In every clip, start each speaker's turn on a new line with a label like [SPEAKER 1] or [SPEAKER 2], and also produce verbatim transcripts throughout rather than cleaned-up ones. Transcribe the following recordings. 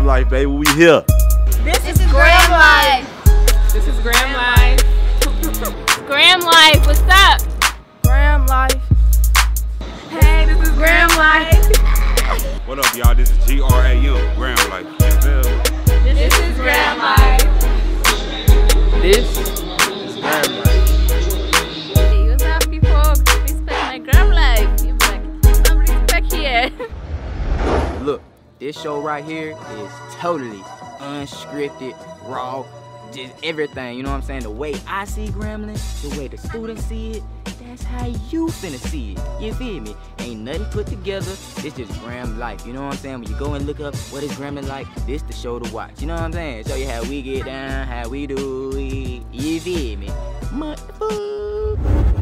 [SPEAKER 1] Gramlife, baby. We here.
[SPEAKER 2] This, this is Gramlife.
[SPEAKER 3] This is Gramlife.
[SPEAKER 2] Gramlife, what's up?
[SPEAKER 3] Gramlife. Hey, this is Gramlife.
[SPEAKER 1] What up, y'all? This is G R A M, Gramlife.
[SPEAKER 2] This, this is Gramlife.
[SPEAKER 4] This is Gramlife.
[SPEAKER 2] Hey, what's up, people? Respect my Gramlife. You like some respect here.
[SPEAKER 4] Look, this show right here is totally unscripted, raw, just everything, you know what I'm saying? The way I see Grambling, the way the students see it, that's how you finna see it. You feel me? Ain't nothing put together. It's just Gramlife, you know what I'm saying? When you go and look up what is Grambling like, this the show to watch. You know what I'm saying? Show you how we get down, how we do it. You feel me? Motherfucker.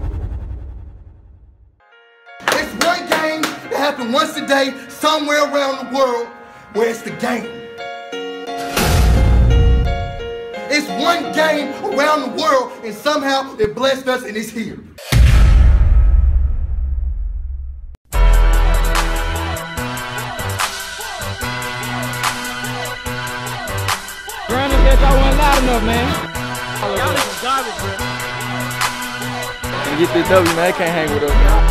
[SPEAKER 5] It's one game that happens once a day somewhere around the world where it's the game. It's one game around the world and somehow it blessed us and it's here.
[SPEAKER 4] Brandon said y'all wasn't loud enough, man.
[SPEAKER 3] Y'all niggas garbage, bro.
[SPEAKER 4] Can't get this W, man. They can't hang with us, man.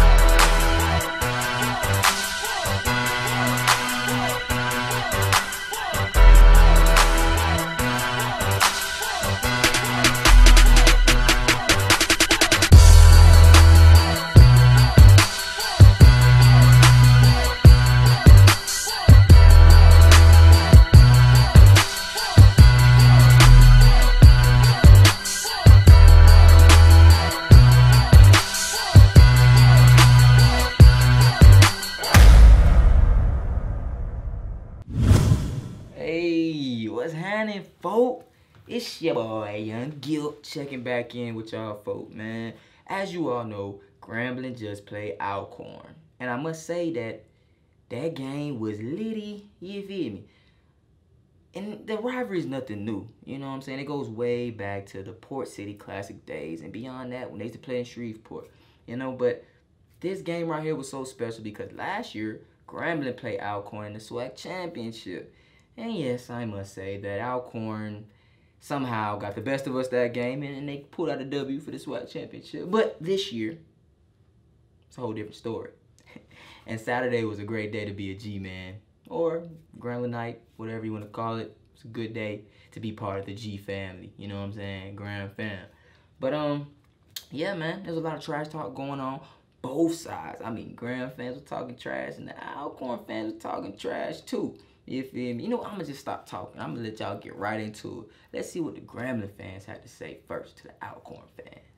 [SPEAKER 4] Hey, what's happening, folk? It's your boy, Young Guilt, checking back in with y'all, folk, man. As you all know, Grambling just played Alcorn. And I must say that that game was litty, you feel me? And the rivalry is nothing new, you know what I'm saying? It goes way back to the Port City Classic days and beyond that when they used to play in Shreveport, you know? But this game right here was so special because last year, Grambling played Alcorn in the SWAC Championship. And yes, I must say that Alcorn somehow got the best of us that game and they pulled out a W for the SWAC Championship. But this year, it's a whole different story. And Saturday was a great day to be a G-man or Grambling night, whatever you want to call it. It's a good day to be part of the G family. You know what I'm saying? Gram fam. But, um, yeah, man, there's a lot of trash talk going on. Both sides. I mean, Gram fans were talking trash and the Alcorn fans were talking trash too. You feel me? You know what? I'm going to just stop talking. I'm going to let y'all get right into it. Let's see what the Grambling fans had to say first to the Alcorn fans.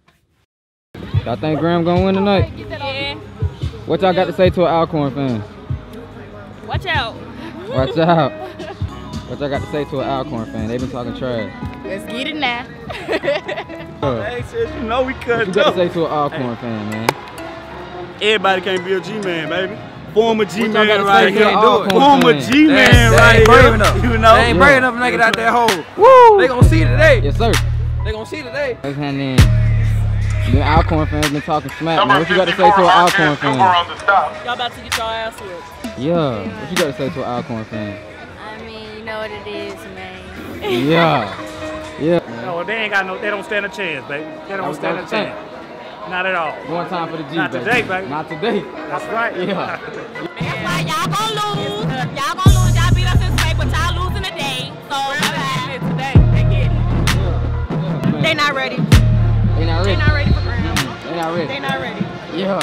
[SPEAKER 4] Y'all think Gram going to win tonight?
[SPEAKER 2] Yeah.
[SPEAKER 4] What y'all got to say to an Alcorn fan?
[SPEAKER 2] Watch out.
[SPEAKER 4] Watch out. What y'all got to say to an Alcorn fan? They been talking trash.
[SPEAKER 2] Let's get it now.
[SPEAKER 4] uh,
[SPEAKER 1] Hey, sis, you know we
[SPEAKER 4] what
[SPEAKER 1] cut
[SPEAKER 4] you got to say to an Alcorn fan, man?
[SPEAKER 1] Everybody can't be a G-man, baby. Former G-man right
[SPEAKER 4] here.
[SPEAKER 1] Former G-man right here. You know?
[SPEAKER 6] They ain't brave enough to make it out that hole.
[SPEAKER 4] Woo!
[SPEAKER 6] They gonna see today.
[SPEAKER 4] Yes, sir.
[SPEAKER 6] They gonna see today.
[SPEAKER 4] What's happening? The Alcorn fans been talking smack, man. What you got to say to an Alcorn fan?
[SPEAKER 3] Y'all about to get your ass whipped.
[SPEAKER 4] Yeah. What you got to say to an Alcorn fan?
[SPEAKER 2] I mean, you know what it is, man.
[SPEAKER 4] Yeah. Yeah.
[SPEAKER 3] No, they ain't got no, they don't stand a chance, baby. They don't stand a chance. Not at all.
[SPEAKER 4] One time for the G,
[SPEAKER 3] Not
[SPEAKER 4] baby.
[SPEAKER 3] today, baby.
[SPEAKER 4] Not today.
[SPEAKER 3] That's right.
[SPEAKER 4] Yeah.
[SPEAKER 2] That's why y'all gon' lose. Y'all gon' lose. Y'all beat us in space, but y'all losing today. So, bye-bye.
[SPEAKER 3] Today, they get it.
[SPEAKER 4] Yeah.
[SPEAKER 2] They not ready.
[SPEAKER 4] They not ready.
[SPEAKER 2] They not ready for Gram.
[SPEAKER 4] They not ready.
[SPEAKER 2] They not ready.
[SPEAKER 4] Yeah.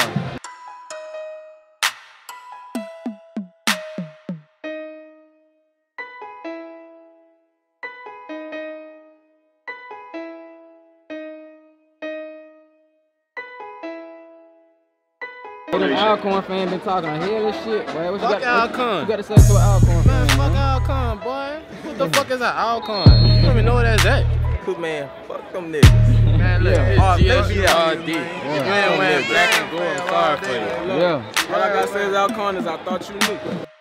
[SPEAKER 4] Them Alcorn fan been talking a hell of shit, boy. What you
[SPEAKER 6] Fuck
[SPEAKER 4] got,
[SPEAKER 6] Alcorn.
[SPEAKER 4] What you got to say to an Alcorn
[SPEAKER 6] Man,
[SPEAKER 4] fan?
[SPEAKER 6] fuck
[SPEAKER 4] man?
[SPEAKER 6] Alcorn, boy. What the fuck is an Alcorn? You don't even know what that's at.
[SPEAKER 7] Cool, man. Fuck them niggas.
[SPEAKER 6] Man, look,
[SPEAKER 4] Yeah.
[SPEAKER 6] it's G
[SPEAKER 7] Yeah.
[SPEAKER 6] R D. You ain't wearing black and gold. I'm sorry for you.
[SPEAKER 4] Yeah.
[SPEAKER 7] All I gotta say is Alcorn is I thought you knew.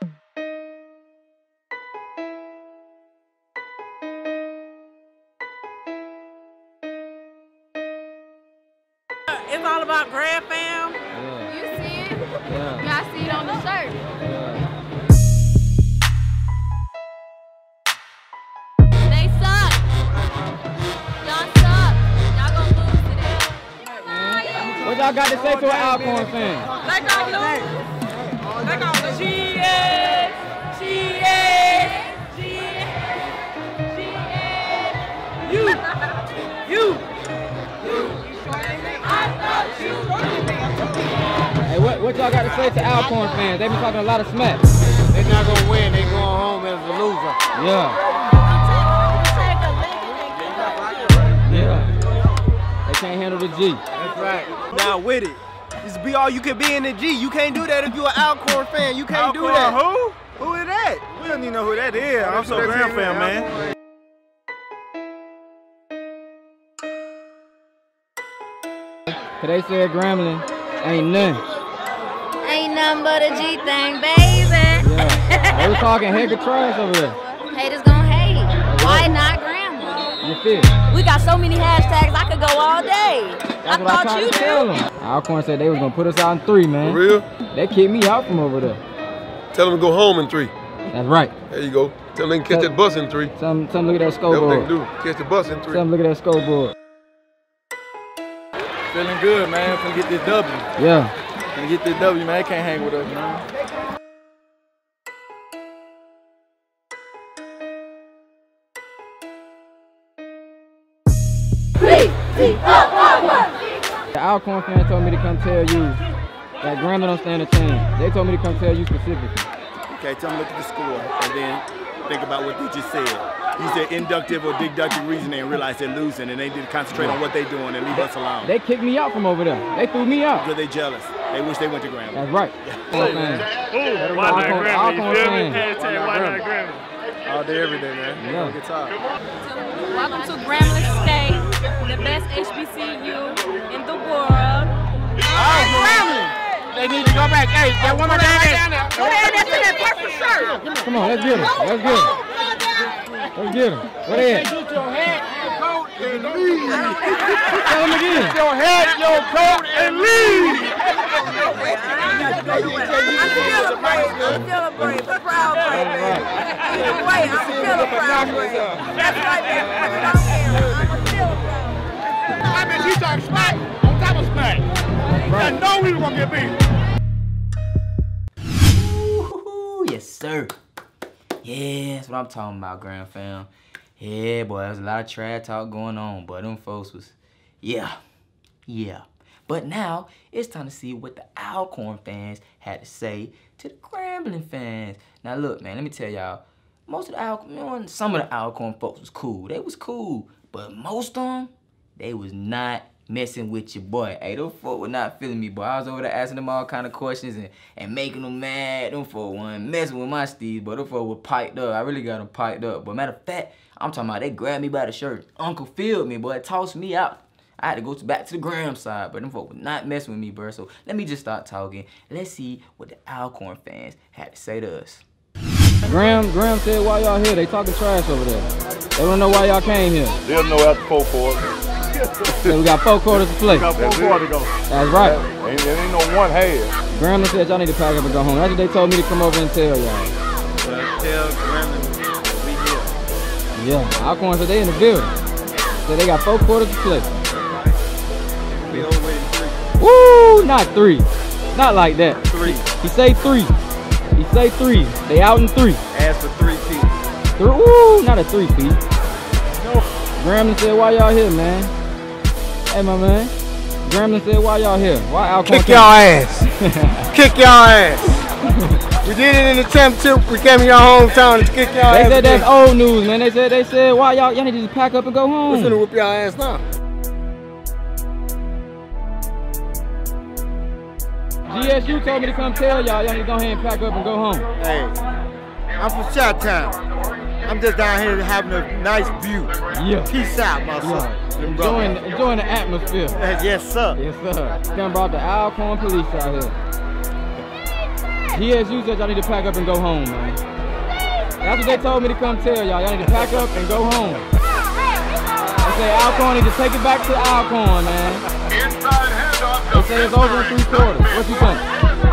[SPEAKER 3] It's all about Grand Fam.
[SPEAKER 4] Yeah.
[SPEAKER 2] You see it?
[SPEAKER 4] Yeah.
[SPEAKER 2] Y'all see it on the shirt.
[SPEAKER 4] Yeah.
[SPEAKER 6] y'all got to say to an Alcorn fan?
[SPEAKER 2] Let go, Lou. Let go, Lou. She is. She is. She is. She is. You. You. You. I thought you.
[SPEAKER 6] Hey, what, what y'all got to say to Alcorn fans? They been talking a lot of smack.
[SPEAKER 8] They're not going to win. They going home as a loser.
[SPEAKER 6] Yeah. Yeah. They can't handle the G.
[SPEAKER 8] That's right. Now with it. Just be all you can be in the G. You can't do that if you're an Alcorn fan. You can't do that.
[SPEAKER 1] Who? Who is that? We don't even know who that is. I'm so Gram fan, man.
[SPEAKER 6] They said Grambling ain't nothing.
[SPEAKER 9] Ain't nothing but a G thing, baby.
[SPEAKER 6] Yeah. They was talking heck of trash over there.
[SPEAKER 9] Haters gonna hate. Why not Grambling?
[SPEAKER 6] You feel?
[SPEAKER 9] We got so many hashtags, I could go all day.
[SPEAKER 6] That's
[SPEAKER 9] I
[SPEAKER 6] what
[SPEAKER 9] thought
[SPEAKER 6] I
[SPEAKER 9] you
[SPEAKER 6] tried to tell them. Alcorn said they was gonna put us out in three, man.
[SPEAKER 10] For real?
[SPEAKER 6] They kicked me out from over there.
[SPEAKER 10] Tell them to go home in three.
[SPEAKER 6] That's right.
[SPEAKER 10] There you go. Tell them they can catch
[SPEAKER 6] Tell,
[SPEAKER 10] that bus in three.
[SPEAKER 6] Tell them, tell them look at that
[SPEAKER 10] That's what they
[SPEAKER 6] scoreboard.
[SPEAKER 10] can do. Catch the bus in three.
[SPEAKER 6] Tell them look at that scoreboard.
[SPEAKER 8] Feeling good, man. Finna get this W.
[SPEAKER 6] Yeah.
[SPEAKER 8] Finna get this W, man. They can't hang with us, man.
[SPEAKER 6] The Alcorn fan told me to come tell you that Grambling don't stand a chance. They told me to come tell you specifically.
[SPEAKER 1] Okay, tell them look at the score and then think about what they just said. Use their inductive or deductive reasoning and realize they're losing and they need to concentrate on what they're doing and leave us alone.
[SPEAKER 6] They kicked me out from over there. They threw me out.
[SPEAKER 1] Because they jealous. They wish they went to Grammy.
[SPEAKER 6] That's right.
[SPEAKER 3] Ooh, why not Grammy? You feel me? Hashtag why not Grammy?
[SPEAKER 8] All day, every day, man.
[SPEAKER 6] Yeah.
[SPEAKER 8] Get tired.
[SPEAKER 2] Welcome to Gramlife State, the best H B C U in the world.
[SPEAKER 8] They need to go back. Hey, that woman down there.
[SPEAKER 2] Go ahead, that's in that purple shirt.
[SPEAKER 6] Come on, let's get him. Let's get him. Let's get him. Where they at?
[SPEAKER 8] Get your hat, your coat, and leave.
[SPEAKER 6] Tell him again.
[SPEAKER 8] Get your hat, your coat, and leave.
[SPEAKER 2] I'm still a brave, I'm still a brave, a proud brave. Either way, I'm still a proud brave. That's right, baby. I don't care. I'm still a proud.
[SPEAKER 8] I mean, you talk smack on top of smack. I know we were gonna get beat.
[SPEAKER 4] Ooh, yes, sir. Yeah, that's what I'm talking about, Grand Fam. Yeah, boy, there's a lot of trash talk going on, but them folks was, yeah, yeah. But now, it's time to see what the Alcorn fans had to say to the Grambling fans. Now, look, man, let me tell y'all, most of the Alcorn, you know, some of the Alcorn folks was cool. They was cool, but most of them, they was not messing with your boy. Hey, them folk were not feeling me, boy. I was over there asking them all kind of questions and, and making them mad. Them folk weren't messing with my steeds, but them folk were piped up. I really got them piped up. But matter of fact, I'm talking about they grabbed me by the shirt. Uncle filled me, boy. Tossed me out. I had to go to back to the Gram side, but them folk were not messing with me, bro. So let me just start talking. Let's see what the Alcorn fans had to say to us.
[SPEAKER 6] Graham, Graham said, why y'all here? They talking trash over there. They don't know why y'all came here.
[SPEAKER 10] They'll know after four quarters.
[SPEAKER 6] So we got four quarters to play.
[SPEAKER 10] Got four quarters to go.
[SPEAKER 6] That's right.
[SPEAKER 10] Ain't, there ain't no one half.
[SPEAKER 6] Graham said y'all need to pack up and go home. That's what they told me to come over and tell y'all.
[SPEAKER 8] Uh, tell Grambling we here.
[SPEAKER 6] Yeah, Alcorn said they in the building. So they got four quarters to play.
[SPEAKER 8] We over in three.
[SPEAKER 6] Woo, not three. Not like that.
[SPEAKER 8] Three.
[SPEAKER 6] He say three. He say three. They out in three.
[SPEAKER 8] Ask for three feet.
[SPEAKER 6] Three, woo, not a three feet. No. Grambling said, why y'all here, man? Hey, my man. Grambling said, why y'all here? Why Alcorn?
[SPEAKER 8] Kick y'all ass. Kick y'all ass. We did it in the championship. We came in your hometown to kick y'all ass.
[SPEAKER 6] They said that's old news, man. They said, they said, why y'all, y'all need to just pack up and go home.
[SPEAKER 8] We're finna whoop y'all ass now.
[SPEAKER 6] G S U told me to come tell y'all, y'all need to go ahead and pack up and go home.
[SPEAKER 8] Hey, I'm from Chi-Town. I'm just down here having a nice view.
[SPEAKER 6] Yeah.
[SPEAKER 8] Peace out, my son.
[SPEAKER 6] Yeah. Enjoying, enjoying the atmosphere.
[SPEAKER 8] Yes, sir.
[SPEAKER 6] Yes, sir. Done brought the Alcorn police out here. G S U said y'all need to pack up and go home, man. That's what they told me to come tell y'all. Y'all need to pack up and go home. They say Alcorn need to take it back to Alcorn, man. They say it's over in three quarters. What you think?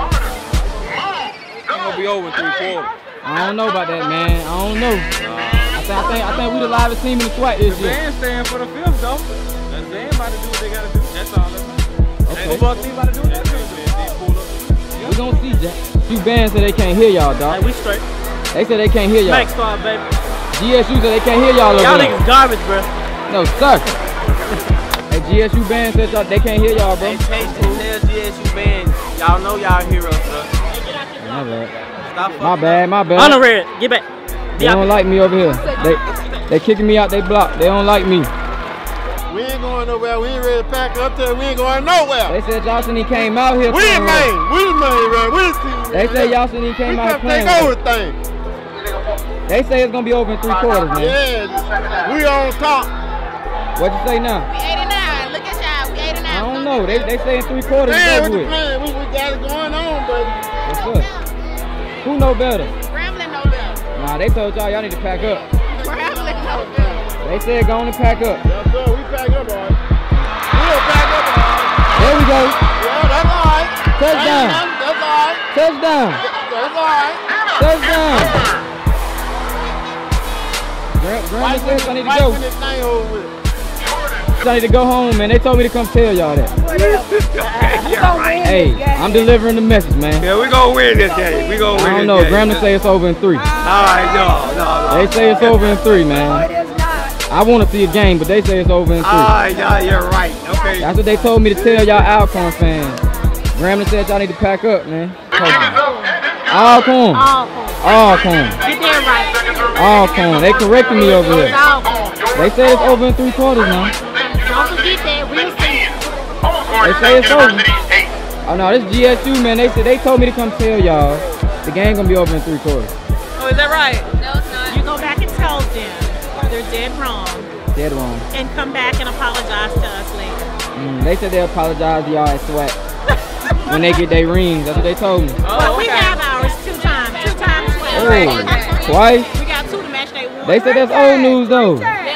[SPEAKER 8] It's gonna be over in three quarters.
[SPEAKER 6] I don't know about that, man. I don't know. I think I think I think we the livest team in the SWAT this year.
[SPEAKER 8] They ain't staying for the fifth though. They ain't about to do what they gotta do. That's all. That's
[SPEAKER 6] Football team about to do that. We gonna see, Jack. You bands said they can't hear y'all, dog.
[SPEAKER 3] Hey, we straight.
[SPEAKER 6] They said they can't hear y'all.
[SPEAKER 3] Max Star, baby.
[SPEAKER 6] G S U said they can't hear y'all over
[SPEAKER 3] Y'all
[SPEAKER 6] there.
[SPEAKER 3] niggas garbage, bro.
[SPEAKER 6] No, sir. Hey, G S U band said y'all, they can't hear y'all, bro.
[SPEAKER 7] Hey, Chase, tell G S U band, y'all know y'all heroes, bro.
[SPEAKER 6] My bad.
[SPEAKER 7] Stop
[SPEAKER 6] My bad, my bad.
[SPEAKER 3] On the red, get back.
[SPEAKER 6] They don't like me over here. They they kicking me out they block. They don't like me.
[SPEAKER 8] We ain't going nowhere. We ain't ready to pack up there. We ain't going nowhere.
[SPEAKER 6] They said y'all shouldn't even came out here.
[SPEAKER 8] We the main. We the main, man. We the team.
[SPEAKER 6] They said y'all shouldn't even came
[SPEAKER 8] we
[SPEAKER 6] out here playing.
[SPEAKER 8] We take over things.
[SPEAKER 6] They say it's gonna be over in three quarters, man.
[SPEAKER 8] Yeah, we on top.
[SPEAKER 6] What you say now?
[SPEAKER 2] We eighty-nine. Look at y'all. We eighty-nine.
[SPEAKER 6] I don't know. They they say in three quarters.
[SPEAKER 8] Man,
[SPEAKER 6] over
[SPEAKER 8] with the
[SPEAKER 6] with.
[SPEAKER 8] plan, we, we got it going on, baby.
[SPEAKER 6] What's up? Who know better?
[SPEAKER 2] Grambling know better.
[SPEAKER 6] Nah, they told y'all y'all need to pack up.
[SPEAKER 2] Grambling know better.
[SPEAKER 6] They said go on and pack up.
[SPEAKER 8] Yes, sir. We pack up, all right. We'll pack up, all right.
[SPEAKER 6] There we go.
[SPEAKER 8] Yeah, that's all right.
[SPEAKER 6] Touchdown.
[SPEAKER 8] That's all right.
[SPEAKER 6] Touchdown.
[SPEAKER 8] That's all right.
[SPEAKER 6] Touchdown. Grandma says I need to go.
[SPEAKER 8] This thing over with.
[SPEAKER 6] I need to go home, man. They told me to come tell y'all that. Hey, I'm delivering the message, man.
[SPEAKER 8] Yeah, we gonna win this game. We gonna win
[SPEAKER 6] I don't know. Grandma say it's over in three.
[SPEAKER 8] All right, no, no, no.
[SPEAKER 6] They say it's over in three, man. I want to see a game, but they say it's over in three.
[SPEAKER 8] All right, yeah, you're right. Okay.
[SPEAKER 6] That's what they told me to tell y'all Alcorn fans. Grandma said y'all need to pack up, man. Alcorn. Alcorn.
[SPEAKER 2] Get there right.
[SPEAKER 6] Alcorn. They corrected me over here. They say it's over in three quarters now.
[SPEAKER 2] Don't forget that. We'll see.
[SPEAKER 6] They say it's over. Oh no, this G S U, man. They said they told me to come tell y'all the game gonna be over in three quarters.
[SPEAKER 11] Oh, is that right?
[SPEAKER 2] No, it's not.
[SPEAKER 11] You go back and tell them they're dead wrong.
[SPEAKER 6] Dead wrong.
[SPEAKER 11] And come back and apologize to us later.
[SPEAKER 6] Mm, they said they'll apologize to y'all at SWAT when they get their rings. That's what they told me.
[SPEAKER 11] Well, we have ours two times. Two times.
[SPEAKER 6] Oh, twice?
[SPEAKER 11] We got two to match they won.
[SPEAKER 6] They said that's old news though.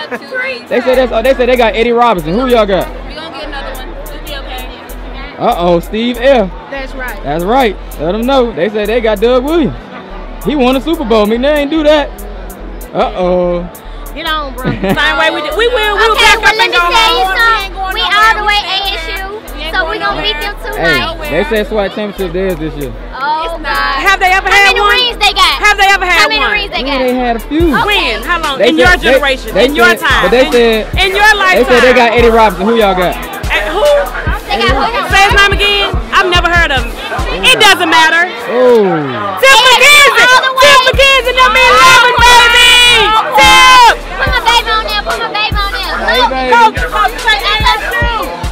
[SPEAKER 6] They said that's. Oh, they said they got Eddie Robinson. Who y'all got?
[SPEAKER 2] We gonna get another one. We'll be okay.
[SPEAKER 6] Uh oh, Steve F.
[SPEAKER 2] That's right.
[SPEAKER 6] That's right. Let them know. They said they got Doug Williams. He won a Super Bowl. Me, they ain't do that. Uh oh.
[SPEAKER 11] Get on, bro. Same way we did. We will. We'll
[SPEAKER 2] Okay,
[SPEAKER 11] back
[SPEAKER 2] well,
[SPEAKER 11] up
[SPEAKER 2] let
[SPEAKER 11] and
[SPEAKER 2] me
[SPEAKER 11] go
[SPEAKER 2] tell you
[SPEAKER 11] home.
[SPEAKER 2] something. We all the way A S U, so we gonna beat them too,
[SPEAKER 6] Hey,
[SPEAKER 2] right?
[SPEAKER 6] they said SWAT championship theirs this year.
[SPEAKER 2] Oh, God.
[SPEAKER 11] Have they ever
[SPEAKER 2] How
[SPEAKER 11] had
[SPEAKER 2] many
[SPEAKER 11] one?
[SPEAKER 2] rings they got?
[SPEAKER 11] Have they ever had
[SPEAKER 2] How many
[SPEAKER 11] one?
[SPEAKER 2] rings they
[SPEAKER 6] Yeah,
[SPEAKER 2] got?
[SPEAKER 6] they had a few.
[SPEAKER 11] When? How long?
[SPEAKER 6] They
[SPEAKER 11] in
[SPEAKER 6] said-
[SPEAKER 11] your
[SPEAKER 6] they-
[SPEAKER 11] generation.
[SPEAKER 6] they
[SPEAKER 11] in your
[SPEAKER 6] said-
[SPEAKER 11] time.
[SPEAKER 6] But they
[SPEAKER 11] in,
[SPEAKER 6] said
[SPEAKER 11] in your lifetime.
[SPEAKER 6] they said they got Eddie Robinson. Who y'all got?
[SPEAKER 11] Eh, who?
[SPEAKER 2] They got who?
[SPEAKER 11] Say his name again. I've never heard of him. It doesn't matter.
[SPEAKER 6] Oh.
[SPEAKER 11] Tip McKenzie. Tip McKenzie. That man loving baby. Tip.
[SPEAKER 2] Put my baby on there. Put my baby on there.
[SPEAKER 6] Hey, baby.
[SPEAKER 11] Coach, coach, say A S U.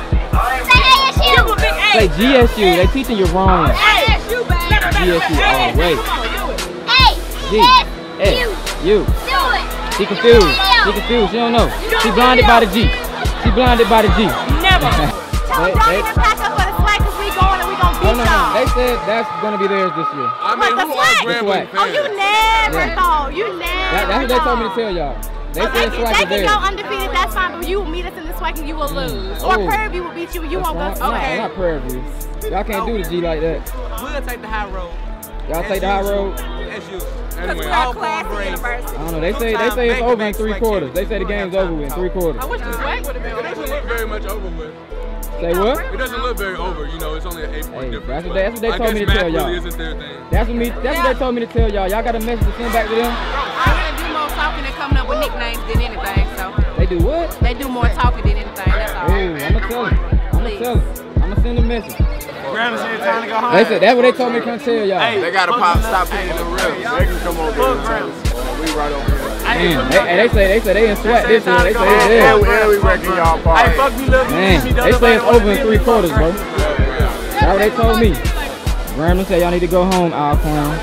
[SPEAKER 2] Say A S U.
[SPEAKER 11] Give him a big A.
[SPEAKER 6] Say G S U. They teaching you wrong.
[SPEAKER 11] A S U, baby.
[SPEAKER 6] G S U. Oh, wait.
[SPEAKER 11] Come on, do it.
[SPEAKER 2] Hey,
[SPEAKER 6] G.
[SPEAKER 2] S,
[SPEAKER 6] S.
[SPEAKER 2] U.
[SPEAKER 6] U.
[SPEAKER 2] Do it.
[SPEAKER 6] She confused. She confused. She don't know. She blinded by the G. She blinded by the G.
[SPEAKER 11] Never.
[SPEAKER 2] Tell them don't even pack up for the swag because we going and we gonna
[SPEAKER 6] Oh,
[SPEAKER 2] beat
[SPEAKER 6] no, no.
[SPEAKER 2] y'all.
[SPEAKER 6] They said that's gonna be theirs this year.
[SPEAKER 7] I
[SPEAKER 2] What,
[SPEAKER 7] mean,
[SPEAKER 2] the
[SPEAKER 7] who are
[SPEAKER 2] swag?
[SPEAKER 7] Grambling
[SPEAKER 6] The
[SPEAKER 2] Oh, you
[SPEAKER 7] fans?
[SPEAKER 2] never
[SPEAKER 6] Yeah.
[SPEAKER 2] thought. You never
[SPEAKER 6] That, that's what they told me to
[SPEAKER 2] thought.
[SPEAKER 6] tell y'all. They
[SPEAKER 2] Oh,
[SPEAKER 6] said
[SPEAKER 2] they,
[SPEAKER 6] SWAT
[SPEAKER 2] they
[SPEAKER 6] is
[SPEAKER 2] can
[SPEAKER 6] theirs.
[SPEAKER 2] go undefeated, that's fine, but you will meet us in the swag and you will lose. Or
[SPEAKER 6] Oh.
[SPEAKER 2] Kirby will beat you and you
[SPEAKER 6] That's
[SPEAKER 2] won't
[SPEAKER 6] right.
[SPEAKER 2] go.
[SPEAKER 6] No,
[SPEAKER 2] Okay.
[SPEAKER 6] not Prairie View. Y'all can't do the G like that.
[SPEAKER 7] We'll take the high road.
[SPEAKER 6] Y'all take the high road.
[SPEAKER 7] That's you.
[SPEAKER 11] Because
[SPEAKER 7] Anyway,
[SPEAKER 11] we're a
[SPEAKER 7] all
[SPEAKER 11] classy
[SPEAKER 7] brains.
[SPEAKER 11] university.
[SPEAKER 6] I don't know. They say they say it's over in three quarters. They say the game's over with in three quarters.
[SPEAKER 11] I wish the swag would have been
[SPEAKER 7] It doesn't look very much over with.
[SPEAKER 6] Say what?
[SPEAKER 7] It doesn't look very over, you know, it's only an eight point
[SPEAKER 6] Hey,
[SPEAKER 7] difference.
[SPEAKER 6] that's what they, that's what they
[SPEAKER 7] I
[SPEAKER 6] told me
[SPEAKER 7] guess
[SPEAKER 6] to tell
[SPEAKER 7] math
[SPEAKER 6] y'all.
[SPEAKER 7] really isn't their thing.
[SPEAKER 6] That's what me. That's what they told me to tell y'all. Y'all got a message to send back to them.
[SPEAKER 12] I gotta do more talking and coming up with nicknames than anything, so
[SPEAKER 6] They do what?
[SPEAKER 12] they do more talking than anything, that's all.
[SPEAKER 6] Oh, I'ma tell them. I'ma tell them. I'ma send a message.
[SPEAKER 1] Grandma said time to go home.
[SPEAKER 6] They said that's what they told me to come tell y'all.
[SPEAKER 1] Hey,
[SPEAKER 7] They gotta pop, stop paying the real.
[SPEAKER 10] They can come over here and tell us. We right over here.
[SPEAKER 6] Man, they, and they say they say they in SWAT this year. They say
[SPEAKER 10] Yeah,
[SPEAKER 6] they
[SPEAKER 10] yeah,
[SPEAKER 6] there.
[SPEAKER 10] we reckon y'all
[SPEAKER 1] Hey,
[SPEAKER 10] party.
[SPEAKER 1] fuck you, love you.
[SPEAKER 6] Man, they say it's over in three quarters, bro. That's what they told me. Grambling said y'all need to go home, Alcorn.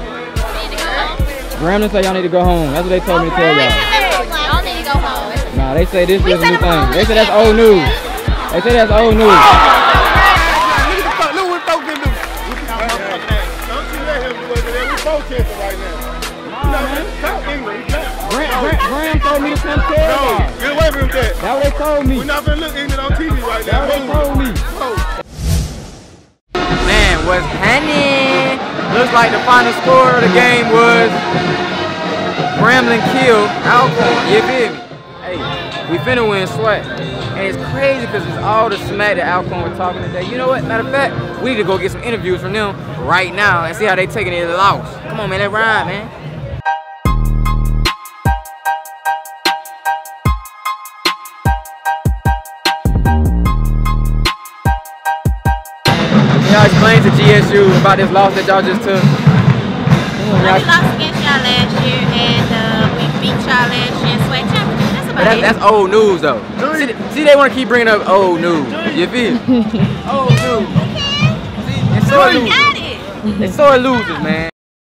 [SPEAKER 6] Grambling said y'all need to go home. That's what they told me to tell y'all.
[SPEAKER 2] Y'all need to go home.
[SPEAKER 6] Nah, they say this is a new thing. They say that's old news. They say that's old news.
[SPEAKER 8] Look what folks can do. Don't you let him do it. We both kissing right now. You know, man, talk English.
[SPEAKER 6] Graham, Graham, Graham told me to come tell
[SPEAKER 8] No,
[SPEAKER 6] y'all.
[SPEAKER 8] get away from that.
[SPEAKER 6] That's what they told me.
[SPEAKER 8] We're not gonna look ignorant on T V right now.
[SPEAKER 6] That's what they told me.
[SPEAKER 4] Man, what's happening? Looks like the final score of the game was Grambling killed Alcorn. You feel me? Hey,
[SPEAKER 6] We finna win SWAT. And it's crazy because it's all the smack that Alcorn was talking today. You know what? Matter of fact, we need to go get some interviews from them right now and see how they taking it loss. Come on, man. Let's ride, man. Y'all explain to G S U about this loss that y'all just took.
[SPEAKER 9] Well, we lost against y'all last year, and uh, we beat y'all last year in SWAT championship. That's about
[SPEAKER 6] That's,
[SPEAKER 9] it.
[SPEAKER 6] that's old news, though. See, see they want to keep bringing up old news. You feel? Old news. See, it's sore losers.
[SPEAKER 9] Got it.
[SPEAKER 6] It's sore losers, man.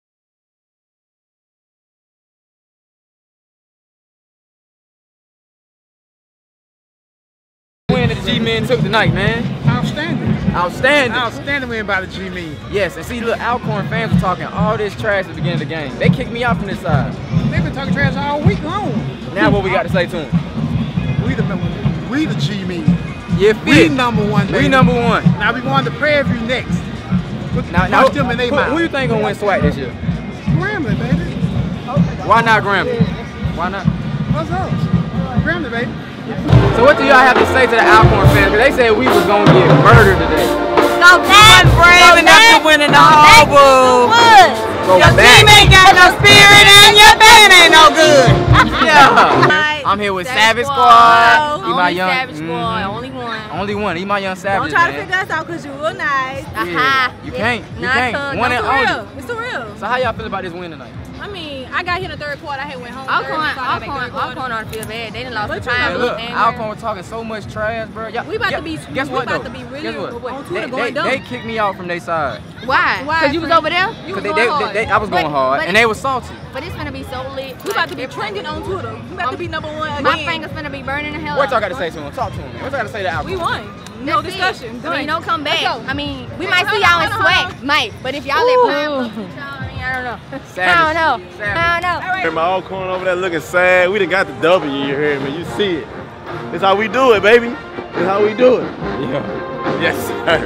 [SPEAKER 6] Win that the G-Men took tonight, man.
[SPEAKER 8] Outstanding.
[SPEAKER 6] Outstanding.
[SPEAKER 8] Outstanding win by the G-Men.
[SPEAKER 6] Yes, and see, look, Alcorn fans were talking all this trash at the beginning of the game. They kicked me out from this side.
[SPEAKER 8] They've been talking trash all week long.
[SPEAKER 6] Now what we got to say to them?
[SPEAKER 8] We the we the G-Men.
[SPEAKER 6] Yeah,
[SPEAKER 8] we number one, baby.
[SPEAKER 6] We number one.
[SPEAKER 8] Now we going to Prairie View next.
[SPEAKER 6] Now, now
[SPEAKER 8] them in
[SPEAKER 6] who, who you think gonna win SWAT this year?
[SPEAKER 8] Grambling, baby.
[SPEAKER 6] Why not Grambling? Why not?
[SPEAKER 8] What's up? Grambling, baby.
[SPEAKER 6] So what do y'all have to say to the Alcorn fans? Because they said we was gonna get murdered today.
[SPEAKER 2] Go back, Brandon, after winning the whole boo. Your team ain't got no spirit and your band ain't no good.
[SPEAKER 6] Yeah. I'm here with Savage Squad.
[SPEAKER 9] Only
[SPEAKER 6] my young,
[SPEAKER 9] Savage Squad,
[SPEAKER 6] mm-hmm.
[SPEAKER 9] only one.
[SPEAKER 6] Only one. He my young Savage.
[SPEAKER 2] Don't try
[SPEAKER 6] man.
[SPEAKER 2] to figure us out because you real nice.
[SPEAKER 9] Aha.
[SPEAKER 6] You can't. You
[SPEAKER 9] Nah,
[SPEAKER 6] can't.
[SPEAKER 9] cuz,
[SPEAKER 6] One
[SPEAKER 9] no,
[SPEAKER 6] and
[SPEAKER 9] for
[SPEAKER 6] only.
[SPEAKER 9] real. It's for real.
[SPEAKER 6] So how y'all feel about this win tonight?
[SPEAKER 12] I mean, I got here in the third quarter. I had went home.
[SPEAKER 9] Alcorn, Alcorn, Alcorn on the field bad. They done lost the
[SPEAKER 6] Hey,
[SPEAKER 9] time.
[SPEAKER 6] look, Alcorn was talking so much trash, bro. Y'all,
[SPEAKER 12] We about
[SPEAKER 6] yeah,
[SPEAKER 12] to be.
[SPEAKER 6] Guess
[SPEAKER 12] we
[SPEAKER 6] what
[SPEAKER 12] about
[SPEAKER 6] though?
[SPEAKER 12] to be really
[SPEAKER 6] Guess what?
[SPEAKER 12] on
[SPEAKER 6] They,
[SPEAKER 12] Twitter
[SPEAKER 6] they,
[SPEAKER 12] going dumb.
[SPEAKER 6] they kicked me out from their side.
[SPEAKER 9] Why?
[SPEAKER 12] Why,
[SPEAKER 9] Because you was
[SPEAKER 12] friend?
[SPEAKER 9] over there?
[SPEAKER 12] You was
[SPEAKER 6] They,
[SPEAKER 12] going
[SPEAKER 6] they,
[SPEAKER 12] hard.
[SPEAKER 6] they, I was going
[SPEAKER 9] But-
[SPEAKER 6] hard,
[SPEAKER 9] but
[SPEAKER 6] and they was salty.
[SPEAKER 9] But it's gonna be so lit.
[SPEAKER 12] We about to be trending on Twitter. We about to be number one again.
[SPEAKER 9] My fingers finna be burning the hell
[SPEAKER 6] What
[SPEAKER 9] out.
[SPEAKER 6] y'all got to say to him? Talk to him. What y'all got to say to Alcorn?
[SPEAKER 12] We won. No
[SPEAKER 9] That's
[SPEAKER 12] discussion.
[SPEAKER 9] it. I mean, don't come back.
[SPEAKER 12] Let's go.
[SPEAKER 9] I mean, we
[SPEAKER 12] Hey,
[SPEAKER 9] might see
[SPEAKER 12] hold
[SPEAKER 9] y'all
[SPEAKER 12] on,
[SPEAKER 9] in
[SPEAKER 12] hold on, hold
[SPEAKER 9] SWAT, might. But if y'all let Prime fuck with y'all, I mean, I don't know.
[SPEAKER 6] Savage.
[SPEAKER 9] I don't know.
[SPEAKER 6] Savage.
[SPEAKER 9] I don't know.
[SPEAKER 10] Hear my Alcorn over there looking sad. We done got the W, you hear me? You see it. That's how we do it, baby. That's how we do it.
[SPEAKER 6] Yeah.
[SPEAKER 10] Yes, sir.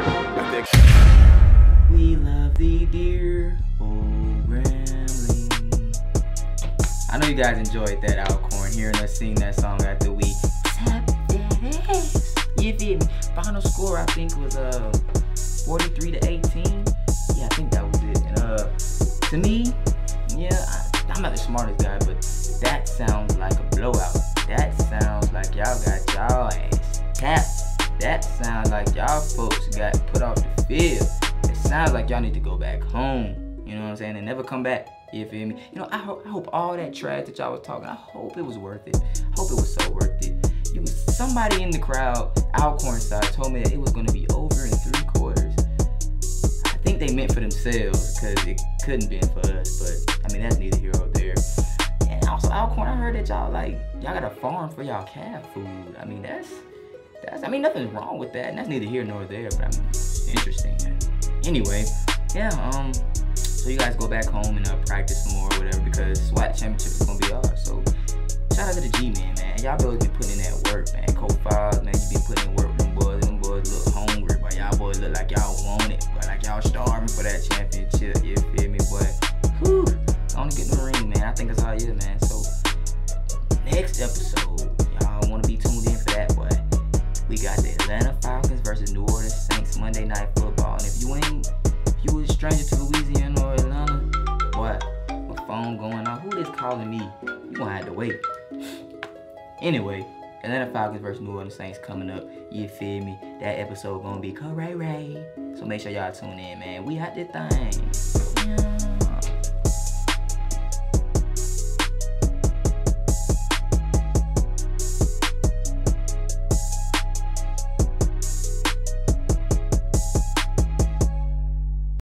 [SPEAKER 4] We love thee, dear old Grammy. I know you guys enjoyed that Alcorn, hearing us sing that song after we tap that ass. You feel me? Final score, I think, was uh forty-three to eighteen. Yeah, I think that was it. And uh, to me, yeah, I, I'm not the smartest guy, but that sounds like a blowout. That sounds like y'all got y'all ass tapped. That sounds like y'all folks got put off the field. It sounds like y'all need to go back home. You know what I'm saying? And never come back. You feel me? You know, I hope, I hope all that trash that y'all was talking, I hope it was worth it. I hope it was so worth it. You was, somebody in the crowd, Alcorn side, told me that it was going to be over in three quarters. I think they meant for themselves because it couldn't been for us. But I mean, that's neither here nor there. And also, Alcorn, I heard that y'all like y'all got a farm for y'all calf food. I mean, that's that's. I mean, nothing's wrong with that, and that's neither here nor there. But I mean, it's interesting. Anyway, yeah. Um. So you guys go back home and uh, practice some more or whatever because SWAT championship is gonna be ours. So shout out to the G-Men, man. Y'all boys been putting in that work, man. Coach Files, man, you been putting in work with them boys. Them boys look hungry, but y'all boys look like y'all want it, but like y'all starving for that championship. You feel me, boy? Whew. Only get in the ring, man. I think that's how it is, man. So next episode, y'all want to be tuned in for that, boy. We got the Atlanta Falcons versus New Orleans Saints Monday Night Football. And if you ain't, if you was a stranger to Louisiana or Atlanta, boy, my phone going off. Who is calling me? You gonna have to wait. Anyway, Atlanta Falcons versus New Orleans Saints coming up. You feel me? That episode gonna be cray-ray. So make sure y'all tune in, man. We out this thing. Yeah.